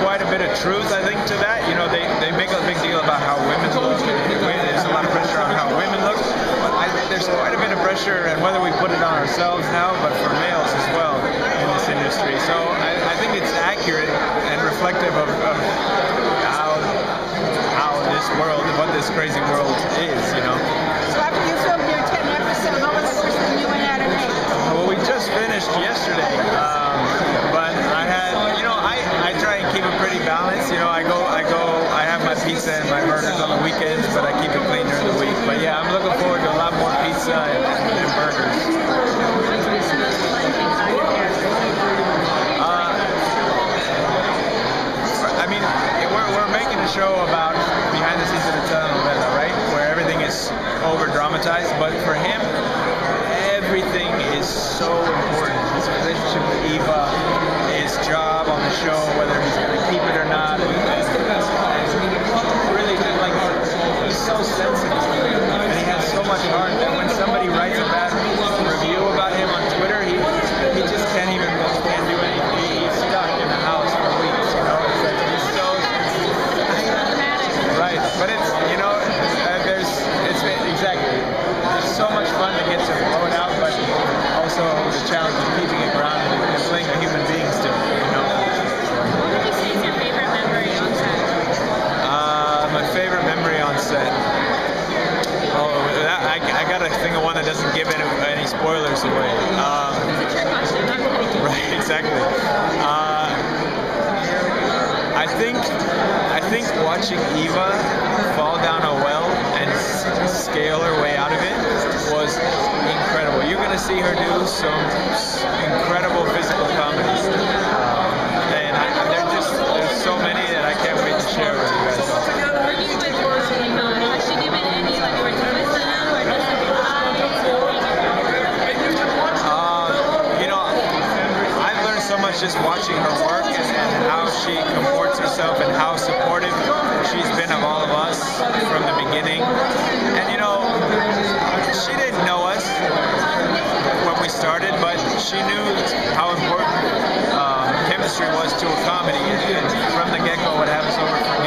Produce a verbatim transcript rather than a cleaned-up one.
quite a bit of truth, I think, to that. You know, they, they make a big deal about how women look. There's a lot of pressure on how women look. But I think there's quite a bit of pressure, and whether we put it on ourselves now, but for males as well in this industry. So I, I think it's accurate and reflective of, of how how this world, what this crazy world is, you know. So after you filmed your tenth episode, what was the first thing you went out and ate? Well, we just finished yesterday, um, but I had, you know, I, I try and keep it pretty balanced. You know, I go, I go, I have my pizza and my burgers on the weekends, but I keep it clean during the week. But yeah, I'm looking forward to a lot more pizza and, and burgers. Uh, I mean, we're, we're making a show about behind the scenes of the telenovela, right? Where everything is over dramatized, but for him, everything is so important. His relationship with Eva, his job on the show, whether he's going to keep it or not. And, and really, like, he's so sensitive. And he has so much heart that when somebody writes a bad review about him on Twitter, he he just can't even can't do anything. He's stuck in the house for weeks, you know? It's like he's so... Right, but it's, you know, uh, there's, it's, exactly. It's so much fun to get to blow it out, but also the challenge of keeping it grounded and playing a human being still, you know? What would you say is your favorite memory on set? Uh, my favorite memory on set? Oh, that, I, I gotta think of one that doesn't give any, any spoilers away. Um, It's a trick question, not really. right, exactly. Uh, I think, I think watching Eva fall down a well and s scale her way out of it was incredible. You're gonna see her do some incredible physical comedies, um, and I, there just there's so many that I can't wait to share with you guys. Working with Moreno, has she given any like more advice to them, or just like Uh, you know, I've learned so much just watching her work and, and how she comports herself and how supportive she's been of all of us from the beginning. And you know, she didn't know us when we started, but she knew how important um, chemistry was to a comedy, and, and from the get-go would have us over for